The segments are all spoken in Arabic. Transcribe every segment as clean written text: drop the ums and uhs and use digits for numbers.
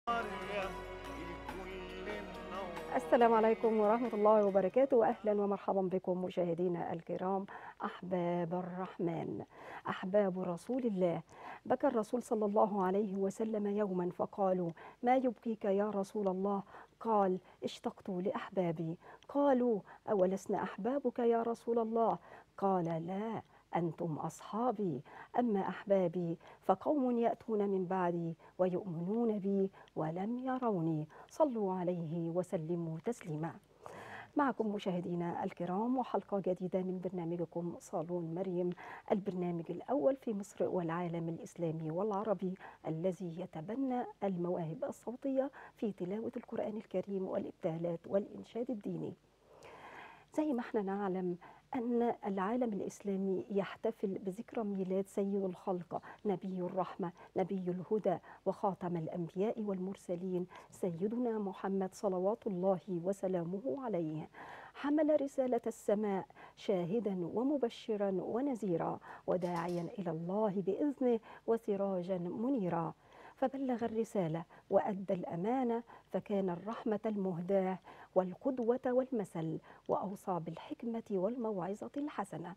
السلام عليكم ورحمة الله وبركاته، وأهلا ومرحبا بكم مشاهدينا الكرام أحباب الرحمن، أحباب رسول الله. بكى الرسول صلى الله عليه وسلم يوما فقالوا: ما يبكيك يا رسول الله؟ قال: اشتقت لأحبابي. قالوا: أولسنا أحبابك يا رسول الله؟ قال: لا، أنتم أصحابي. أما أحبابي فقوم يأتون من بعدي ويؤمنون بي ولم يروني. صلوا عليه وسلموا تسليما. معكم مشاهدينا الكرام وحلقة جديدة من برنامجكم صالون مريم، البرنامج الأول في مصر والعالم الإسلامي والعربي الذي يتبنى المواهب الصوتية في تلاوة القرآن الكريم والإبدالات والإنشاد الديني. زي ما احنا نعلم أن العالم الإسلامي يحتفل بذكرى ميلاد سيد الخلق، نبي الرحمة، نبي الهدى، وخاتم الأنبياء والمرسلين، سيدنا محمد صلوات الله وسلامه عليه. حمل رسالة السماء شاهدا ومبشرا ونذيرا وداعيا إلى الله بإذنه وسراجا منيرا، فبلغ الرسالة وأدى الأمانة، فكان الرحمة المهداة والقدوة والمثل، وأوصى بالحكمة والموعظة الحسنة.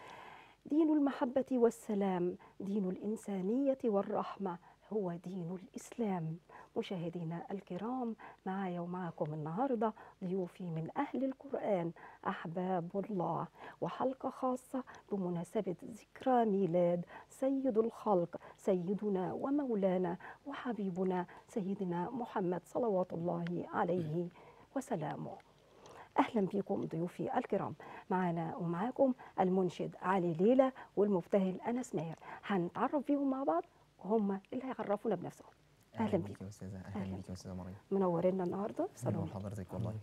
دين المحبة والسلام، دين الإنسانية والرحمة، هو دين الإسلام. مشاهدينا الكرام، معايا ومعكم النهاردة ضيوفي من أهل القرآن أحباب الله، وحلقة خاصة بمناسبة ذكرى ميلاد سيد الخلق، سيدنا ومولانا وحبيبنا سيدنا محمد صلوات الله عليه وسلامه. أهلا بكم ضيوفي الكرام. معنا ومعاكم المنشد علي ليلى والمبتهل أنس ماهر، هنتعرف بيهم مع بعض وهم اللي هيعرفونا بنفسهم. أهلا بيكم يا أستاذة. أهلا بيك يا أستاذة مريم. منورينا النهارده في منور صالون. حضرتك والله.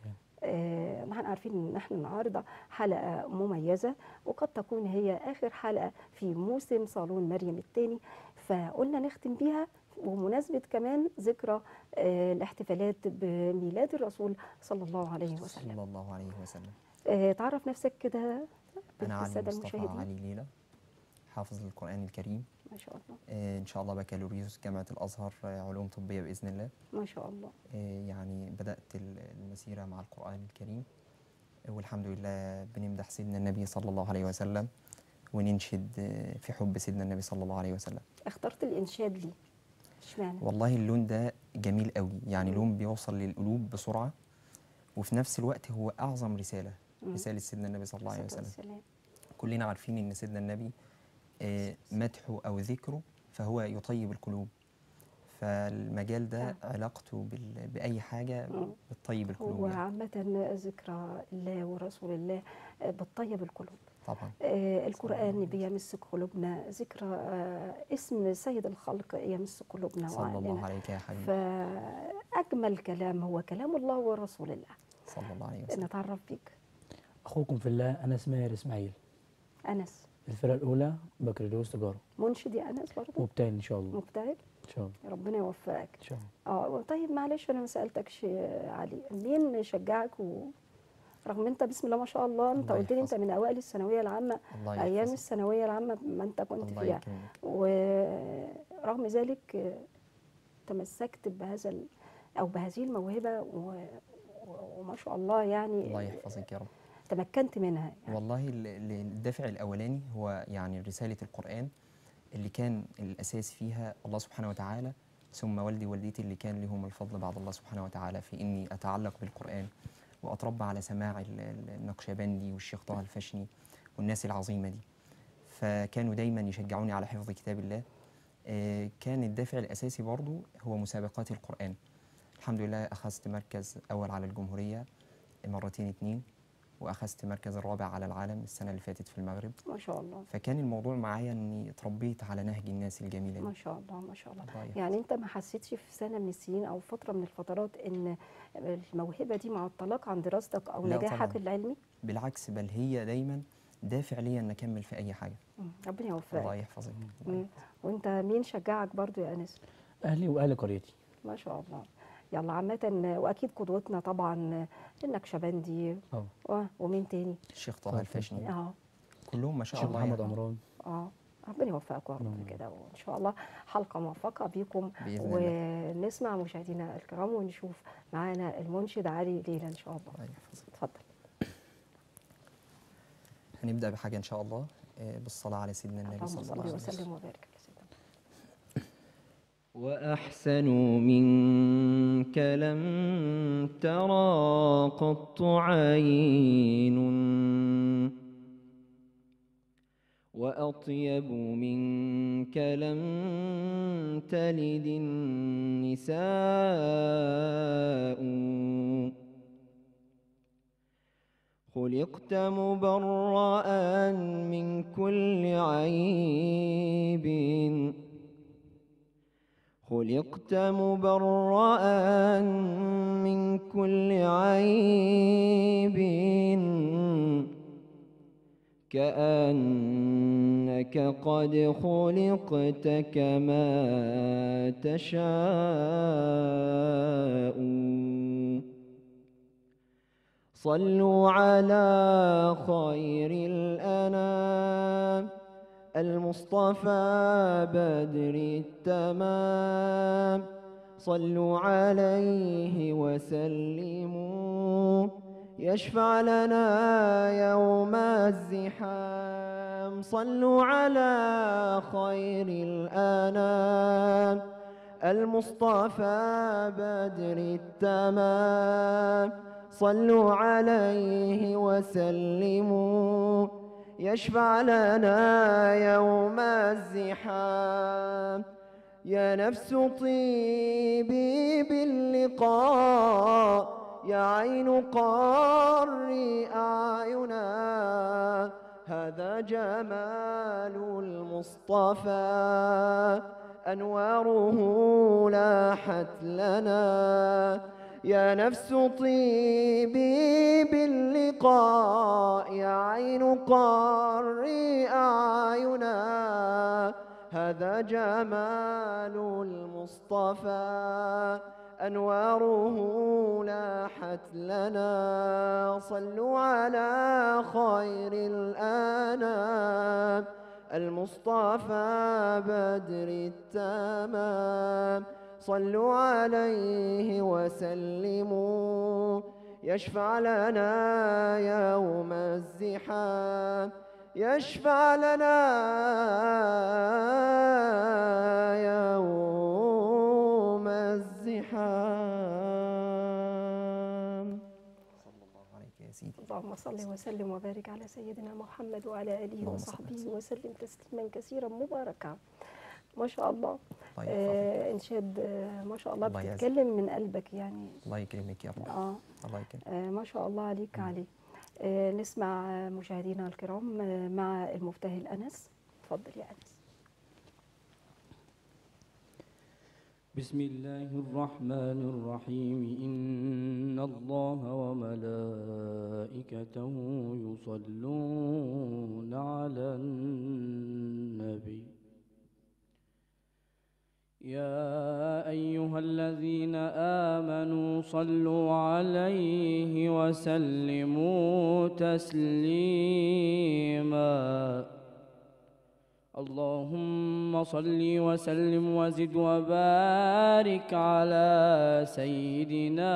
احنا عارفين ان احنا النهارده حلقه مميزه، وقد تكون هي اخر حلقه في موسم صالون مريم الثاني، فقلنا نختم بيها ومناسبه كمان ذكرى الاحتفالات بميلاد الرسول صلى الله عليه وسلم. صلى الله عليه وسلم. تعرف نفسك كده أنا علي بالساده مصطفى المشاهدين. علي ليلى، حافظ القرآن الكريم. ما شاء الله. إن شاء الله بكالوريوس جامعة الأزهر، علوم طبية بإذن الله. ما شاء الله. يعني بدأت المسيرة مع القرآن الكريم، والحمد لله بنمدح سيدنا النبي صلى الله عليه وسلم وننشد في حب سيدنا النبي صلى الله عليه وسلم. اخترت الانشاد ليه؟ اشمعنى؟ والله اللون ده جميل قوي، يعني لون بيوصل للقلوب بسرعة، وفي نفس الوقت هو أعظم رسالة، رسالة سيدنا النبي صلى الله عليه وسلم. كلنا عارفين إن سيدنا النبي مدحه أو ذكره فهو يطيب القلوب، فالمجال ده علاقته بأي حاجة بتطيب القلوب. هو عامة ذكرى الله ورسول الله بتطيب القلوب طبعا. القرآن بيمس قلوبنا، ذكرى اسم سيد الخلق يمس قلوبنا صلى الله عليك يا حبيبي. فأجمل كلام هو كلام الله ورسول الله صلى الله عليه وسلم. نتعرف بيك. أخوكم في الله أنس ماهر إسماعيل. أنس الفرقة الأولى بكالوريوس تجارة. منشد يا أنس برضه؟ مبتهل إن شاء الله. مبتهل؟ إن شاء الله. ربنا يوفقك. إن شاء الله. طيب معلش أنا ما سألتكش علي، مين شجعك رغم انت بسم الله ما شاء الله انت قلت لي انت من اوائل الثانويه العامه، ايام الثانويه العامه ما انت كنت فيها، ورغم ذلك تمسكت بهذا او بهذه الموهبه وما شاء الله يعني الله يحفظك يا رب. تمكنت منها يعني. والله الدافع الاولاني هو يعني رساله القران اللي كان الاساس فيها الله سبحانه وتعالى، ثم والدي ووالدتي اللي كان لهم الفضل بعد الله سبحانه وتعالى في اني اتعلق بالقران وأتربى على سماع النقشبندي والشيخ طه الفشني والناس العظيمة دي، فكانوا دايما يشجعوني على حفظ كتاب الله. كان الدافع الأساسي برضو هو مسابقات القرآن. الحمد لله أخذت مركز أول على الجمهورية مرتين 2، وأخذت مركز الرابع على العالم السنة اللي فاتت في المغرب. ما شاء الله. فكان الموضوع معايا أني اتربيت على نهج الناس الجميلة دي. ما شاء الله ما شاء الله. يعني أنت ما حسيتش في سنة من السنين أو فترة من الفترات إن الموهبة دي معطلاك عن دراستك أو نجاحك العلمي؟ بالعكس، بل هي دايما دافع ليا أن أكمل في أي حاجة. ربنا يوفقك. الله يحفظك. وأنت مين شجعك برضو يا أنس؟ أهلي وأهل قريتي. ما شاء الله. يلا عامة واكيد قدوتنا طبعا النقشبندي ومين تاني؟ الشيخ طه الفشني. كلهم ما شاء الله. محمد عمران. ربنا يوفقكم يا رب كده، وان شاء الله حلقه موفقه بيكم. بإذن الله. ونسمع مشاهدينا الكرام ونشوف معانا المنشد علي ليلى ان شاء الله. الله يحفظك. اتفضل. هنبدأ بحاجة إن شاء الله بالصلاة على سيدنا النبي اللهم صلى الله صل عليه وسلم وسلم. وبارك على سيدنا. وأحسن منك لم ترى قط عين، وأطيب منك لم تلد النساء. خلقت مبرأ من كل عيب، خلقت مبرأ من كل عيب، كأنك قد خلقت كما تشاء. صلوا على خير الأنام المصطفى بدر التمام. صلوا عليه وسلموا يشفع لنا يوم الزحام. صلوا على خير الأنام المصطفى بدر التمام. صلوا عليه وسلموا يشفع لنا يوم الزحام. يا نفس طيبي باللقاء، يا عين قري أعينا. هذا جمال المصطفى أنواره لاحت لنا. يا نفس طيبي باللقاء، يا عين قري أعينا. هذا جمال المصطفى أنواره لاحت لنا. صلوا على خير الأنام المصطفى بدر التمام. صلوا عليه وسلموا يشفع لنا يوم الزحام. يشفع لنا يوم الزحام. صلى الله عليك يا سيدي. اللهم صل وسلم وبارك على سيدنا محمد وعلى آله اللهم وصحبه صل وسلم تسليما كثيرا مباركا. ما شاء الله. الله يحفظك. انشاد ما شاء الله الله يعزك. بتتكلم من قلبك يعني. الله يكرمك يا رب. الله يكرمك. ما شاء الله عليك علي. نسمع مشاهدينا الكرام مع المبتهل أنس. اتفضل يا أنس. بسم الله الرحمن الرحيم. إن الله وملائكته يصلون على النبي. يا أيها الذين آمنوا صلوا عليه وسلموا تسليما. اللهم صل وسلم وزد وبارك على سيدنا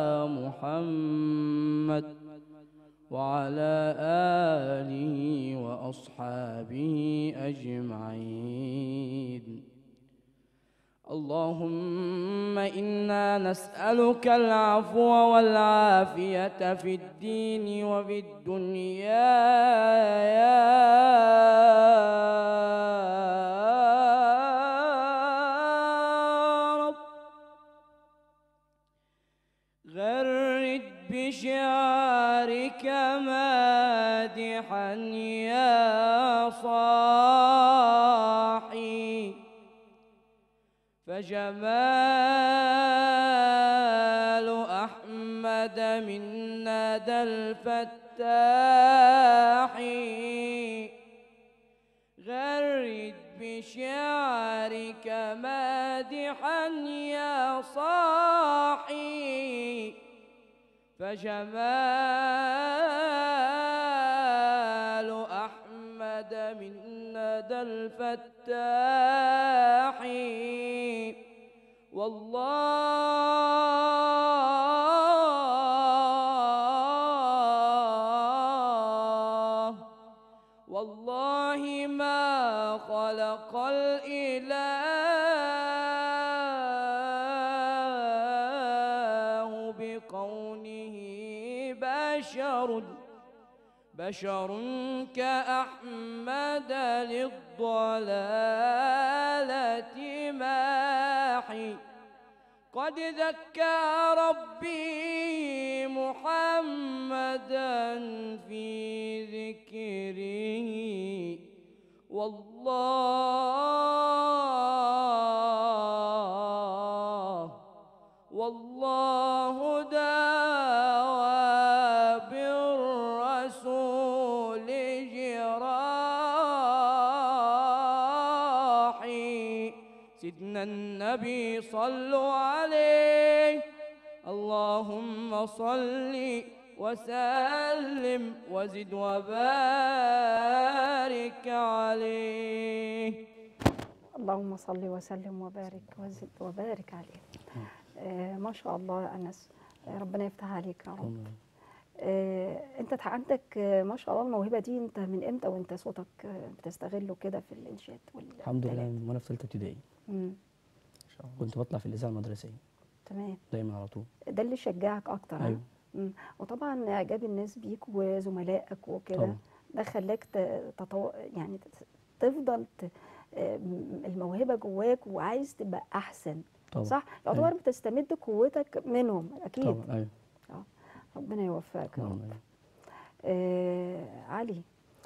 محمد وعلى آله وأصحابه أجمعين. اللهم إنا نسألك العفو والعافية في الدين وفي الدنيا يا رب. غرد بشعرك مادحا يا صاحي، فجمال أحمد من ندى الفتاح. غرد بشعرك مادحا يا صاحي، فجمال أحمد من ندى الفتاح والله ما خلق الإله بقوله بشر كأحمد للضلالة ماحي قد ذكى ربي محمدا في ذكره والله داوى بالرسول جراحي سيدنا النبي صلوا عليه اللهم صل وسلم وزد وبارك عليه. اللهم صل وسلم وبارك وزد وبارك عليه. ما شاء الله يا أنس، ربنا يفتح عليك يا رب. انت عندك ما شاء الله الموهبه دي، انت من امتى وانت صوتك بتستغله كده في الانشاد الحمد لله من وانا في ثالثه ابتدائي ان شاء الله. كنت بطلع في الاذاعه المدرسيه تمام، دايما على طول. ده اللي شجعك اكتر. ايوه. وطبعا اعجاب الناس بيك وزملائك وكده ده خلاك يعني تفضل الموهبه جواك وعايز تبقى احسن. طبعا. صح، يعتبر بتستمد قوتك منهم اكيد. طبعا. ايوه. ربنا يوفقك يا رب. أيوة. علي،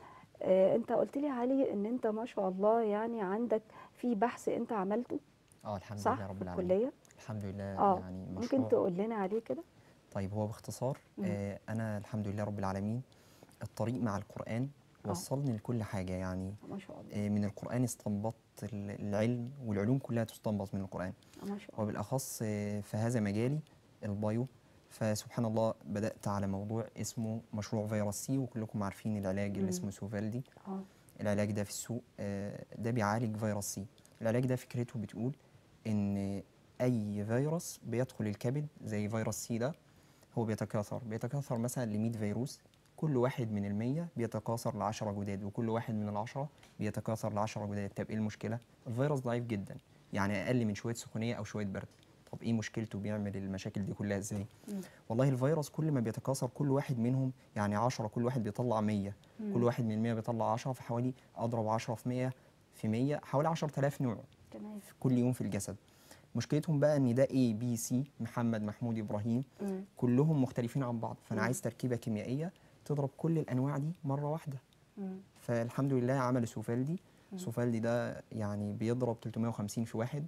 انت قلت لي علي ان انت ما شاء الله يعني عندك في بحث انت عملته. الحمد صح؟ لله رب في العالمين. الكليه. الحمد لله. يعني ممكن مشروع. تقول لنا عليه كده؟ طيب هو باختصار انا الحمد لله رب العالمين الطريق مع القرآن وصلني لكل حاجة يعني. ما شاء الله. من القرآن استنبطت العلم، والعلوم كلها تستنبط من القرآن. ما شاء الله. وبالأخص في هذا مجالي البايو، فسبحان الله بدأت على موضوع اسمه مشروع فيروس سي، وكلكم عارفين العلاج اللي اسمه سوفالدي. العلاج ده في السوق ده بيعالج فيروس سي. العلاج ده فكرته بتقول إن أي فيروس بيدخل الكبد زي فيروس سي ده هو بيتكاثر مثلا ل 100 فيروس، كل واحد من ال100 بيتكاثر ل10 جداد، وكل واحد من ال10 بيتكاثر ل10 جداد. طب ايه المشكله؟ الفيروس ضعيف جدا، يعني اقل من شويه سخونيه او شويه برد. طب ايه مشكلته؟ بيعمل المشاكل دي كلها ازاي؟ والله الفيروس كل ما بيتكاثر كل واحد منهم يعني 10، كل واحد بيطلع 100، كل واحد من ال100 بيطلع 10، فحوالي اضرب 10 في 100 حوالي 10,000 نوع. تمام. كل يوم في الجسد. مشكلتهم بقى ان ده A B C محمد محمود ابراهيم كلهم مختلفين عن بعض، فانا عايز تركيبه كيميائيه تضرب كل الانواع دي مره واحده. فالحمد لله عملوا سوفالدي. سوفالدي ده يعني بيضرب 350 في واحد،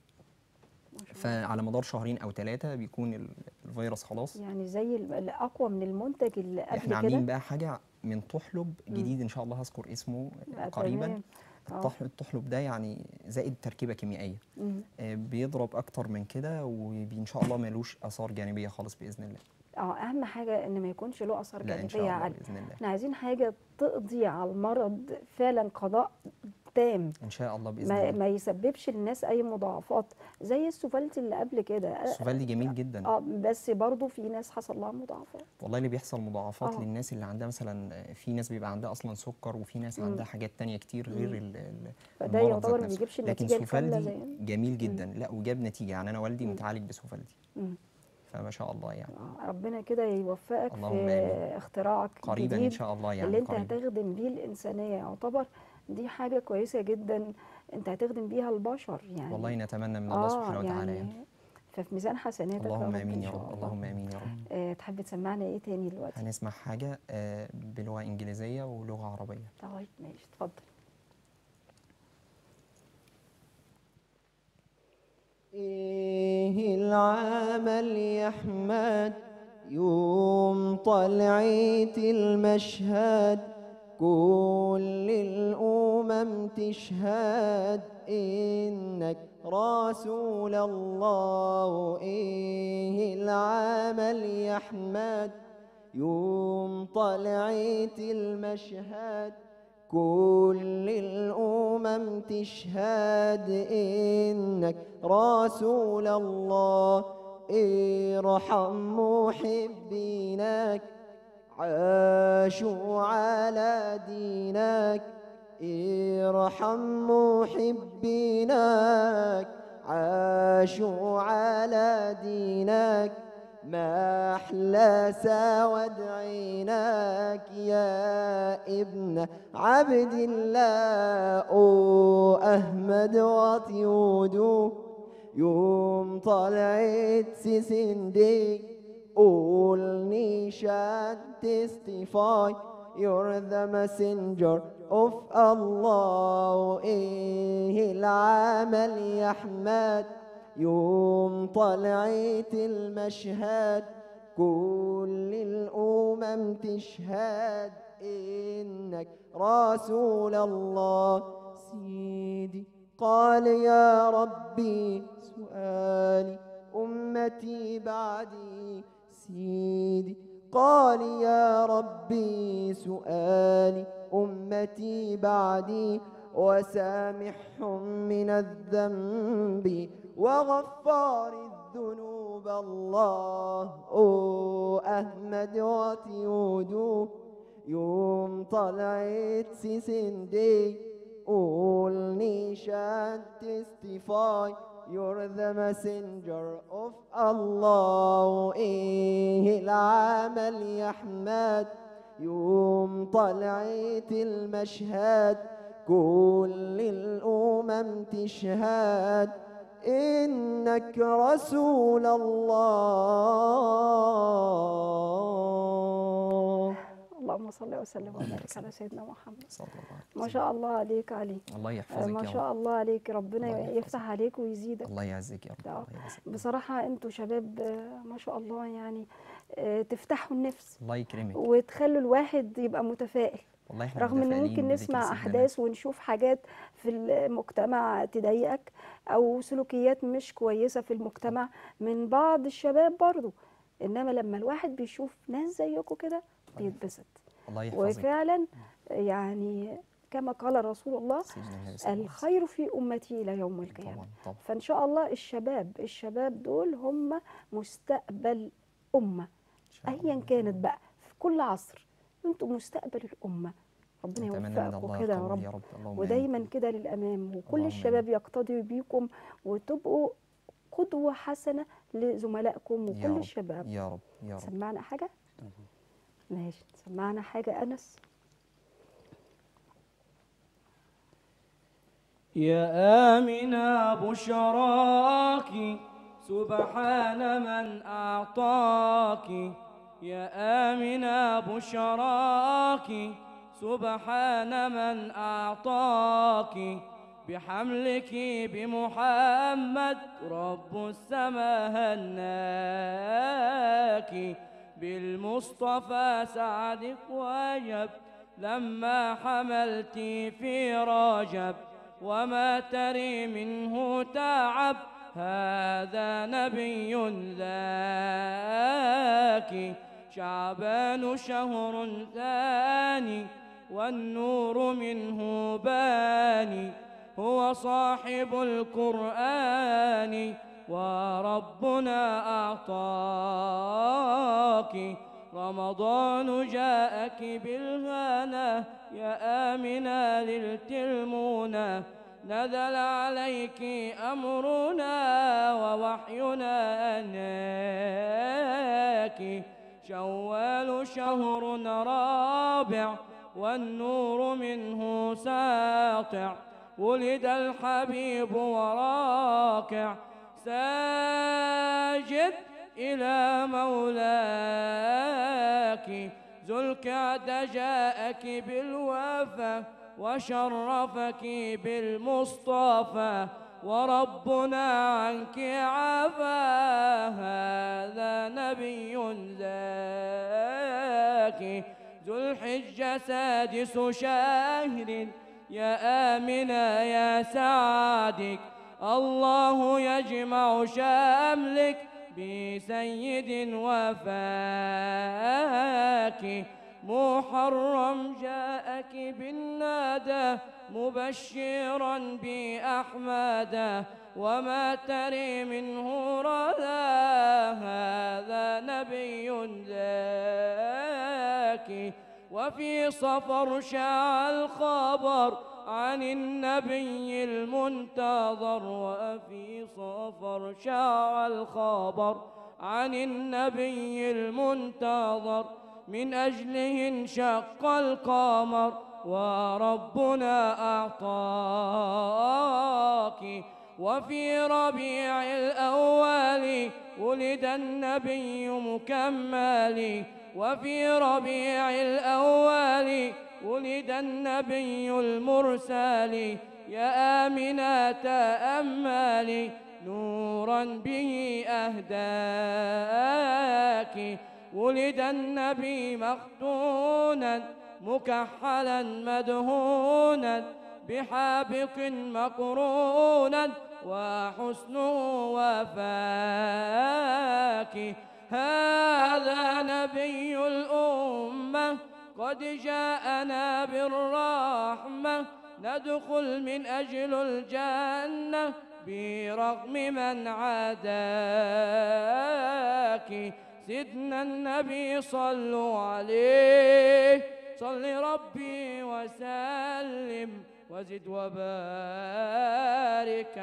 فعلى مدار شهرين او 3 بيكون الفيروس خلاص. يعني زي الاقوى من المنتج اللي قبل كده. احنا عاملين بقى حاجه من طحلب جديد ان شاء الله هذكر اسمه قريبا. الطحلب ده يعني زائد تركيبه كيميائيه بيضرب اكتر من كده، وان شاء الله مالوش اثار جانبيه خالص باذن الله. اهم حاجه ان ما يكونش له اثار جانبيه. ان شاء الله باذن الله. احنا عايزين حاجه تقضي على المرض فعلا قضاء تام ان شاء الله باذن الله. ما يسببش للناس اي مضاعفات زي السوفالدي اللي قبل كده. السوفالدي جميل جدا. بس برضه في ناس حصل لها مضاعفات. والله اللي بيحصل مضاعفات للناس اللي عندها مثلا، في ناس بيبقى عندها اصلا سكر، وفي ناس عندها حاجات تانية كتير غير فده يعتبر ما بيجيبش النتيجه الكامله. لكن سوفالدي جميل جدا. لا وجاب نتيجه، يعني انا والدي متعالج بسوفالدي. فما شاء الله يعني. ربنا كده يوفقك في اختراعك قريبا ان شاء الله يعني اللي انت هتخدم بيه الانسانيه. يعتبر دي حاجه كويسه جدا انت هتخدم بيها البشر يعني. والله نتمنى من الله سبحانه وتعالى يعني. ففي ميزان حسناتك. اللهم امين يا رب. اللهم امين يا رب. تحب تسمعنا ايه تاني دلوقتي؟ هنسمع حاجه بلغه انجليزيه ولغه عربيه. طيب ماشي، اتفضل. ايه العمل يا احمد يوم طلعت المشهد، كل الامم تشهد انك رسول الله. ايه العمل يا احمد يوم طلعت المشهد، كل الأمم تشهد إنك رسول الله. ارحم محبينك عاشوا على دينك، ارحم محبينك عاشوا على دينك. ما أحلى سواد عينك يا ابن عبد الله. أو أحمد وطيودو يوم طلعت سندي all nation testify you're the messenger of Allah. إيه العمل يا أحمد يوم طلعت المشهد، كل الأمم تشهد إنك رسول الله. سيدي قال يا ربي سؤالي أمتي بعدي، سيدي قال يا ربي سؤالي أمتي بعدي، وسامحهم من الذنب وغفار الذنوب الله. أو أحمد وطيودو يوم طلعت سندي all nation testify you're the messenger of Allah. إيه العمل يا أحمد يوم طلعت المشهد، كل الأمم تشهد إنك رسول الله. اللهم صل وسلم وبارك على سيدنا محمد. صلى الله عليه ما شاء الله عليك علي. الله يحفظك ما يا شاء رب. الله عليك، ربنا الله يحفظك. يفتح عليك ويزيدك. الله يعزك يا رب. آه. الله يعزك. بصراحة انتوا شباب ما شاء الله يعني تفتحوا النفس الله يكرمك. وتخلوا الواحد يبقى متفائل، والله احنا رغم ان متفائلين ممكن بذكر نسمع سيدنا احداث ونشوف حاجات في المجتمع تضايقك او سلوكيات مش كويسة في المجتمع من بعض الشباب برضو، انما لما الواحد بيشوف ناس زيكم كده بيتبسط. الله يحفظك. وفعلا يعني كما قال رسول الله سيدنا النبي صلى الله عليه وسلم. الخير في أمتي إلى يوم القيامة. طبعا طبعا. فإن شاء الله الشباب دول هم مستقبل أمة إن شاء الله. أيا كانت بقى في كل عصر، أنتم مستقبل الأمة. ربنا نتمنى من يوفقكم الله كده يا القبول يا رب، رب. اللهم ودايما آمين. كده للأمام، وكل اللهم الشباب يقتدوا بيكم وتبقوا قدوة حسنة لزملائكم يا وكل رب الشباب. يا رب يا رب. سمعنا حاجة؟ ماشي، سمعنا حاجة أنس. يا آمنة بشراك سبحان من أعطاك، يا آمنة بشراك سبحان من أعطاك، بحملك بمحمد رب السماء هناك، بالمصطفى سعدك وجب لما حملت في رجب، وما تري منه تعب هذا نبي ذاك، شعبان شهر ثاني والنور منه باني، هو صاحب القرآن وربنا أعطاك، رمضان جاءك بالغنى يا آمنة للتلمونة، نزل عليك أمرنا ووحينا أناك، شوال شهر رابع والنور منه ساطع، ولد الحبيب وراكع ساجد إلى مولاك، ذو الكعد جاءك بالوفا وشرفك بالمصطفى، وربنا عنك عفا هذا نبي ذاك، ذو الحجة سادس شهر يا آمنة يا سعدك، الله يجمع شملك بسيد وفاك، محرم جاءك بالنادى مبشرا بأحمد وما تري منه ردا هذا نبي ذاكي وفي صفر شاع الخبر عن النبي المنتظر وفي صفر شاع الخبر عن النبي المنتظر من أجله انشق القمر وربنا أعطاك وفي ربيع الأول ولد النبي مكمل وفي ربيع الأول ولد النبي المرسل يا آمنة تأملي نورا به أهداك ولد النبي مختونا مكحلا مدهونا بحابق مقرونا وحسنه وفاك هذا نبي الأمة قد جاءنا بالرحمة ندخل من أجل الجنة برغم من عاداك سيدنا النبي صلوا عليه صل ربي وسلم وزد وبارك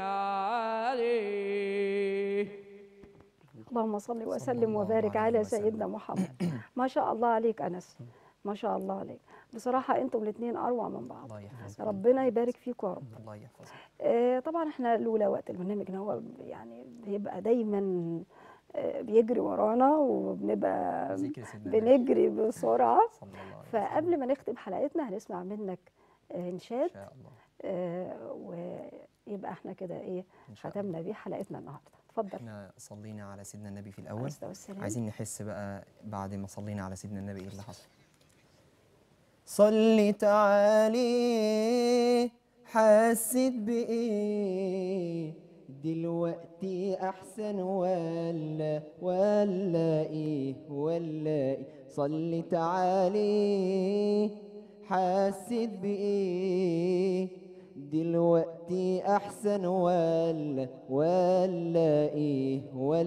عليه. اللهم صل وسلم وبارك على سيدنا محمد. ما شاء الله عليك أنس، ما شاء الله عليك. بصراحة أنتم الاثنين أروع من بعض. الله يحفظك. ربنا يبارك فيكم يا رب. الله يحفظك. طبعا احنا لولا وقت البرنامج هو يعني بيبقى دايما بيجري ورانا وبنبقى ذكر سيدنا بنجري بسرعة. صلى الله عليه وسلم. فقبل ما نختم حلقتنا هنسمع منك إنشاد إن شاء الله. ويبقى احنا كده ايه إن شاء الله. ختمنا بيه حلقتنا النهارده. اتفضل. احنا صلينا على سيدنا النبي في الأول، عليه الصلاة والسلام. عايزين نحس بقى بعد ما صلينا على سيدنا النبي ايه اللي حصل. صلي تعالي حسيت بإيه دلوقتي أحسن ولا إيه صلي تعالي حسيت بإيه دلوقتي أحسن ولا إيه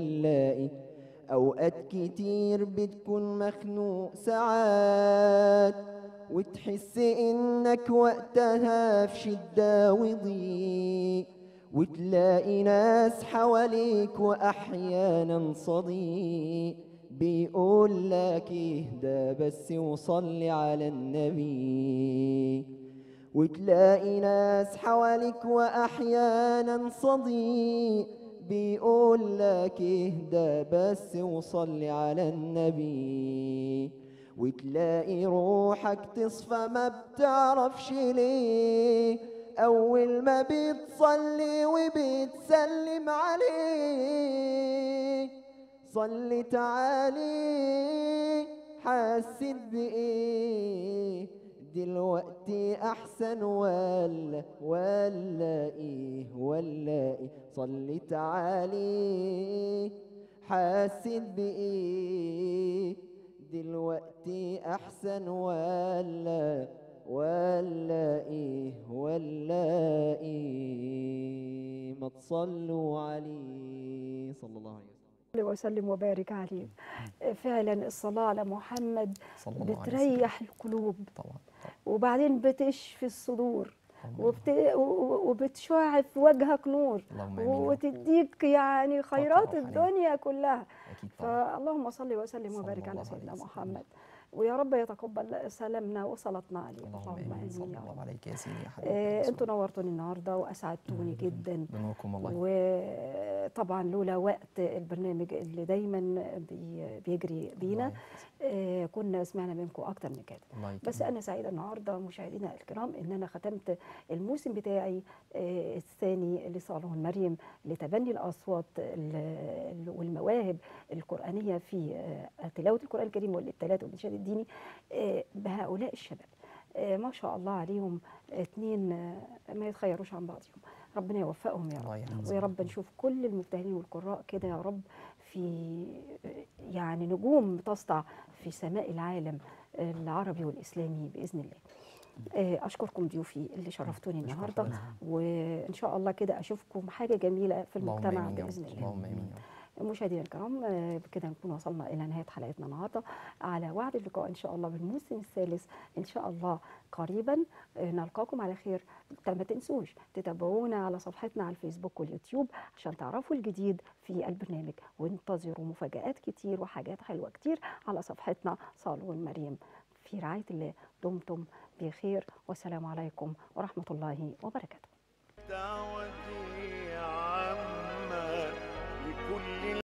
أوقات كتير بتكون مخنوق ساعات وتحس إنك وقتها في شدة وضيق وتلاقي ناس حواليك وأحيانا صديق بيقول لك اهدى بس وصلي على النبي وتلاقي ناس حواليك وأحيانا صديق بيقول لك اهدى بس وصلي على النبي وتلاقي روحك تصفى ما بتعرفش ليه أول ما بتصلي وبتسلم عليه صلي تعالي حسيت بإيه دلوقتي أحسن ولا إيه صلي تعالي حسيت بإيه دلوقتي أحسن ولا إيه ما تصلوا عليه صلى الله عليه وسلم وسلم وبارك عليه. فعلا الصلاة على محمد صلى الله عليه وسلم. بتريح القلوب طبعا. وبعدين بتشفي الصدور وبتشع في وجهك نور اللهم آمين. وتديك يعني خيرات روحانية. الدنيا كلها. أكيد طبعا. فاللهم صل وسلم صلى وبارك الله على عليه سيدنا وسلم. محمد ويا رب يتقبل سلامنا وصلاتنا عليه. اللهم آمين. صلى يا الله رب. عليك يا سيدي يا حبيبي. انتوا نورتوني النهارده واسعدتوني جدا. بنوركم والله. وطبعا لولا وقت البرنامج اللي دايما بيجري بينا كنا سمعنا منكم اكتر من كده. بس انا سعيده النهارده مشاهدينا الكرام ان انا ختمت الموسم بتاعي الثاني لصالون مريم لتبني الاصوات والمواهب القرانيه في تلاوه القران الكريم والابتلاءات والانشاد الديني بهؤلاء الشباب. ما شاء الله عليهم اتنين ما يتخيروش عن بعضهم. ربنا يوفقهم يا رب ويا رب نشوف كل المجتهدين والقراء كده يا رب في يعني نجوم تسطع في سماء العالم العربي والإسلامي بإذن الله. أشكركم ضيوفي اللي شرفتوني نشكر النهاردة، حضرتك. وإن شاء الله كده أشوفكم حاجة جميلة في اللهم المجتمع امين يا رب. بإذن الله. اللهم امين يا رب. مشاهدينا الكرام، بكده نكون وصلنا إلى نهاية حلقتنا النهاردة، على وعد اللقاء إن شاء الله بالموسم الثالث إن شاء الله قريبا. نلقاكم على خير. ما تنسوش تتابعونا على صفحتنا على الفيسبوك واليوتيوب عشان تعرفوا الجديد في البرنامج، وانتظروا مفاجآت كتير وحاجات حلوة كتير على صفحتنا صالون مريم. في رعاية الله، دمتم بخير، والسلام عليكم ورحمة الله وبركاته. دعوتي عامة لكل